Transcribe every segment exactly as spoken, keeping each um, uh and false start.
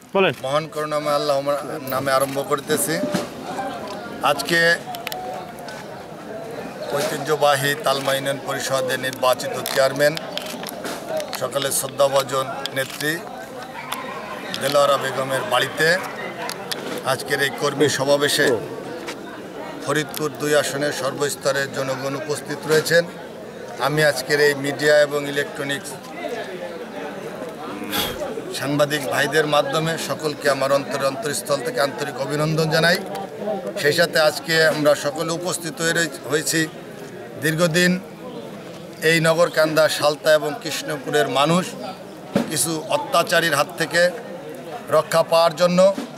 বলেন। মহান করুণাময় আল্লাহ নামে আরম্ভ করতেছি। আজকে ঐতিহ্যবাহী তালমা ইউনিয়ন পরিষদের নির্বাচিত চেয়ারম্যান সকালে শ্রদ্ধাভাজন নেত্রী দেলোয়ারা বেগমের বাড়িতে আজকের এই কর্মী সমাবেশে ফরিদপুর দুই আসনের সর্বস্তরের জনগণ উপস্থিত রয়েছেন। আমি আজকের এই মিডিয়া এবং ইলেকট্রনিক্স সাংবাদিক ভাইদের মাধ্যমে সকলকে আমার অন্তর অন্তরস্থল থেকে আন্তরিক অভিনন্দন জানাই। সেই সাথে আজকে আমরা সকলে উপস্থিত হয়েছি দীর্ঘদিন এই নগরকান্দা, সালতা এবং কৃষ্ণপুরের মানুষ কিছু অত্যাচারীর হাত থেকে রক্ষা পাওয়ার জন্য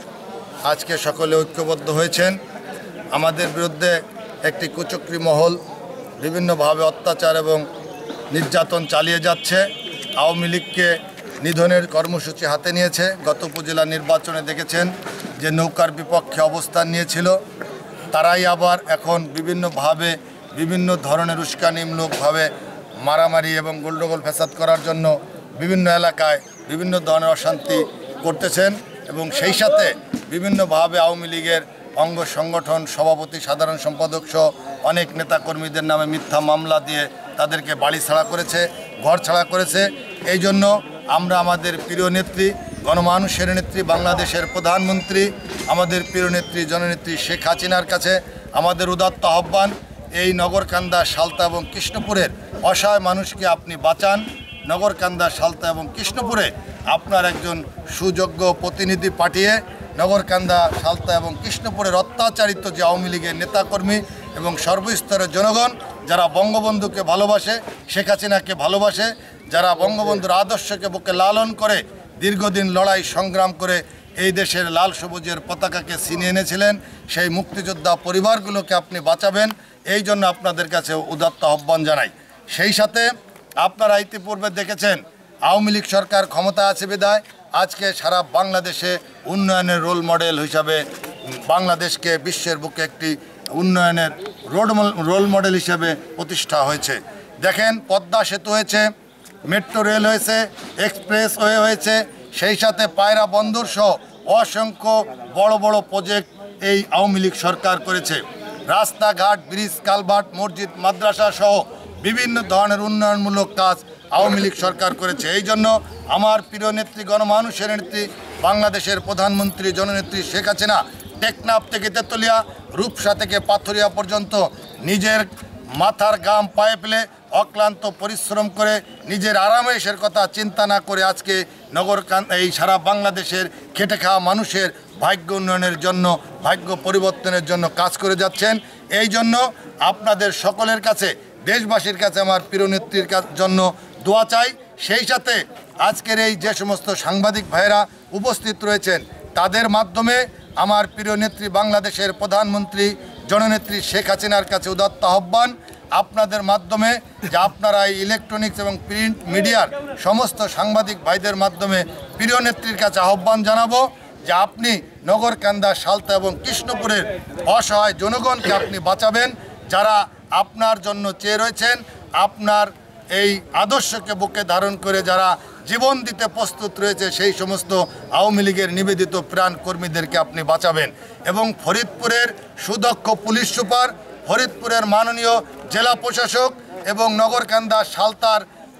আজকে সকলে ঐক্যবদ্ধ হয়েছেন। আমাদের বিরুদ্ধে একটি কুচক্রী মহল বিভিন্নভাবে অত্যাচার এবং নির্যাতন চালিয়ে যাচ্ছে। আওয়ামী লীগকে নিধনের কর্মসূচি হাতে নিয়েছে। গত উপজেলা নির্বাচনে দেখেছেন যে নৌকার বিপক্ষে অবস্থান নিয়েছিল, তারাই আবার এখন বিভিন্নভাবে বিভিন্ন ধরনের উস্কানিমূলকভাবে মারামারি এবং গন্ডগোল ফ্যাসাদ করার জন্য বিভিন্ন এলাকায় বিভিন্ন ধরনের অশান্তি করতেছেন এবং সেই সাথে বিভিন্নভাবে আওয়ামী লীগের অঙ্গ সংগঠন সভাপতি, সাধারণ সম্পাদক সহ অনেক নেতাকর্মীদের নামে মিথ্যা মামলা দিয়ে তাদেরকে বাড়ি ছাড়া করেছে, ঘর ছাড়া করেছে। এই জন্য আমরা আমাদের প্রিয় নেত্রী, গণমানুষের নেত্রী, বাংলাদেশের প্রধানমন্ত্রী, আমাদের প্রিয় নেত্রী জননেত্রী শেখ হাসিনার কাছে আমাদের উদাত্ত আহ্বান, এই নগরকান্দা, সালতা এবং কৃষ্ণপুরের অসহায় মানুষকে আপনি বাঁচান। নগরকান্দা, সালতা এবং কৃষ্ণপুরে আপনার একজন সুযোগ্য প্রতিনিধি পাঠিয়ে নগরকান্দা, সালতা এবং কৃষ্ণপুরের অত্যাচারিত যে আওয়ামী লীগের নেতাকর্মী এবং সর্বস্তরের জনগণ যারা বঙ্গবন্ধুকে ভালোবাসে, শেখ হাসিনাকে ভালোবাসে, যারা বঙ্গবন্ধুর আদর্শকে বুকে লালন করে দীর্ঘদিন লড়াই সংগ্রাম করে এই দেশের লাল সবুজের পতাকাকে ছিনিয়ে এনেছিলেন, সেই মুক্তিযোদ্ধা পরিবারগুলোকে আপনি বাঁচাবেন। এই জন্য আপনাদের কাছে উদাত্ত আহ্বান জানাই। সেই সাথে আপনারা ইতিপূর্বে দেখেছেন আওয়ামী লীগ সরকার ক্ষমতা আছে বিধায় আজকে সারা বাংলাদেশে উন্নয়নের রোল মডেল হিসাবে বাংলাদেশকে বিশ্বের বুকে একটি উন্নয়নের রোড রোল মডেল হিসেবে প্রতিষ্ঠা হয়েছে। দেখেন, পদ্মা সেতু হয়েছে, মেট্রো রেল হয়েছে, এক্সপ্রেস ওয়ে হয়েছে, সেই সাথে পায়রা বন্দর সহ অসংখ্য বড় বড় প্রজেক্ট এই আওয়ামী লীগ সরকার করেছে। রাস্তাঘাট, ব্রিজ, কালভার্ট, মসজিদ, মাদ্রাসা সহ বিভিন্ন ধরনের উন্নয়নমূলক কাজ আওয়ামী লীগ সরকার করেছে। এই জন্য আমার প্রিয় নেত্রী, গণমানুষের নেত্রী, বাংলাদেশের প্রধানমন্ত্রী জননেত্রী শেখ হাসিনা টেকনাফ থেকে তেতুলিয়া, রূপসা থেকে পাথুরিয়া পর্যন্ত নিজের মাথার ঘাম পায়ে ফেলে অক্লান্ত পরিশ্রম করে নিজের আরামেশের কথা চিন্তা না করে আজকে নগরকান্দা, এই সারা বাংলাদেশের খেটে খাওয়া মানুষের ভাগ্য উন্নয়নের জন্য, ভাগ্য পরিবর্তনের জন্য কাজ করে যাচ্ছেন। এই জন্য আপনাদের সকলের কাছে, দেশবাসীর কাছে আমার প্রিয় নেত্রীর জন্য দোয়া চাই। সেই সাথে আজকের এই যে সমস্ত সাংবাদিক ভাইয়েরা উপস্থিত রয়েছেন তাদের মাধ্যমে আমার প্রিয় নেত্রী, বাংলাদেশের প্রধানমন্ত্রী জননেত্রী শেখ হাসিনার কাছে উদাত্ত আহ্বান, আপনাদের মাধ্যমে যে আপনারা এই ইলেকট্রনিক্স এবং প্রিন্ট মিডিয়ার সমস্ত সাংবাদিক ভাইদের মাধ্যমে প্রিয় নেত্রীর কাছে আহ্বান জানাবো যে আপনি নগরকান্দা, সালতা এবং কৃষ্ণপুরের অসহায় জনগণকে আপনি বাঁচাবেন, যারা আপনার জন্য চেয়ে রয়েছেন, আপনার এই আদর্শকে বুকে ধারণ করে যারা জীবন দিতে প্রস্তুত রয়েছে, সেই সমস্ত আওয়ামী লীগের নিবেদিত প্রাণ কর্মীদেরকে আপনি বাঁচাবেন। এবং ফরিদপুরের সুদক্ষ পুলিশ সুপার, ফরিদপুরের মাননীয় জেলা প্রশাসক এবং নগরকান্দা, সালতার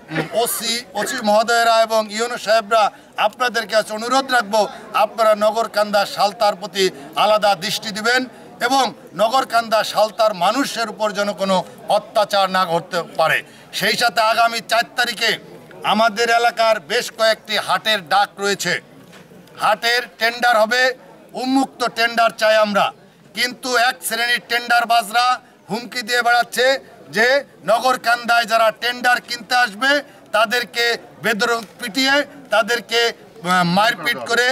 ওসি ওসি মহোদয়েরা এবং ইউনো সাহেবরা আপনাদের কাছে অনুরোধ রাখবো, আপনারা নগরকান্দা, সালতার প্রতি আলাদা দৃষ্টি দিবেন এবং নগরকান্দা, সালতার মানুষের উপর যেন কোনো অত্যাচার না ঘটতে পারে। সেই সাথে আগামী চার তারিখে আমাদের এলাকার বেশ কয়েকটি হাটের ডাক রয়েছে। হাটের টেন্ডার হবে, উন্মুক্ত টেন্ডার চাই আমরা, কিন্তু এক শ্রেণীর টেন্ডারবাজরা হুমকি দিয়ে বেড়াচ্ছে যে নগরকান্দায় যারা টেন্ডার কিনতে আসবে তাদেরকে বেধড়ক পিটিয়ে তাদেরকে মারপিট করে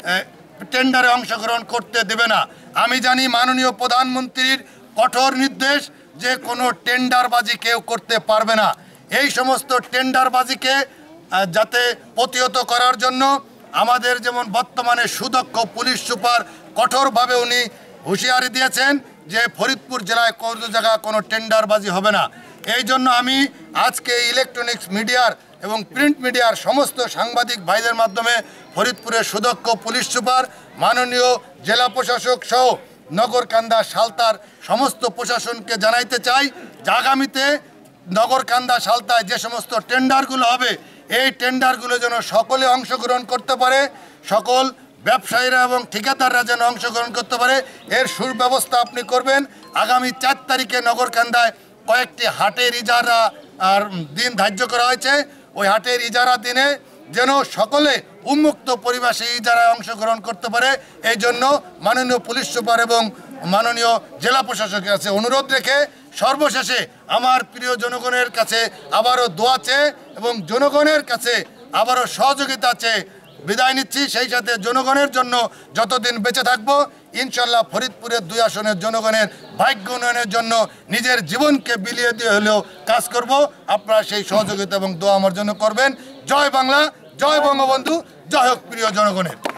টেন্ডারে অংশগ্রহণ করতে দেবে না। আমি জানি মাননীয় প্রধানমন্ত্রীর কঠোর নির্দেশ যে কোনো টেন্ডারবাজি কেউ করতে পারবে না। এই সমস্ত টেন্ডারবাজিকে যাতে প্রতিহত করার জন্য আমাদের যেমন বর্তমানে সুদক্ষ পুলিশ সুপার কঠোরভাবে উনি হুঁশিয়ারি দিয়েছেন যে ফরিদপুর জেলায় কোনো জায়গায় কোনো টেন্ডারবাজি হবে না। এই জন্য আমি আজকে ইলেকট্রনিক্স মিডিয়ার এবং প্রিন্ট মিডিয়ার সমস্ত সাংবাদিক ভাইদের মাধ্যমে ফরিদপুরের সুদক্ষ পুলিশ সুপার, মাননীয় জেলা প্রশাসক সহ নগরকান্দা সালতার সমস্ত প্রশাসনকে জানাইতে চাই যে আগামীতে নগরকান্দা সালতায় যে সমস্ত টেন্ডারগুলো হবে এই টেন্ডারগুলো যেন সকলে অংশগ্রহণ করতে পারে, সকল ব্যবসায়ীরা এবং ঠিকাদাররা যেন অংশগ্রহণ করতে পারে এর সুব্যবস্থা আপনি করবেন। আগামী চার তারিখে নগরকান্দায় কয়েকটি হাটের ইজারা আর দিন ধার্য করা হয়েছে। ওই হাটের ইজারা দিনে যেন সকলে উন্মুক্ত পরিবেশে ইজারায় অংশগ্রহণ করতে পারে, এই জন্য মাননীয় পুলিশ সুপার এবং মাননীয় জেলা প্রশাসকের কাছে অনুরোধ রেখে সর্বশেষে আমার প্রিয় জনগণের কাছে আবারও দোয়া চেয়ে এবং জনগণের কাছে আবারও সহযোগিতা চেয়ে বিদায় নিচ্ছি। সেই সাথে জনগণের জন্য যতদিন বেঁচে থাকবো ইনশাল্লাহ ফরিদপুরের দুই আসনের জনগণের ভাগ্য উন্নয়নের জন্য নিজের জীবনকে বিলিয়ে দিয়ে হলেও কাজ করব। আপনারা সেই সহযোগিতা এবং দোয়া আমার জন্য করবেন। জয় বাংলা, জয় বঙ্গবন্ধু, জয় হোক প্রিয় জনগণের।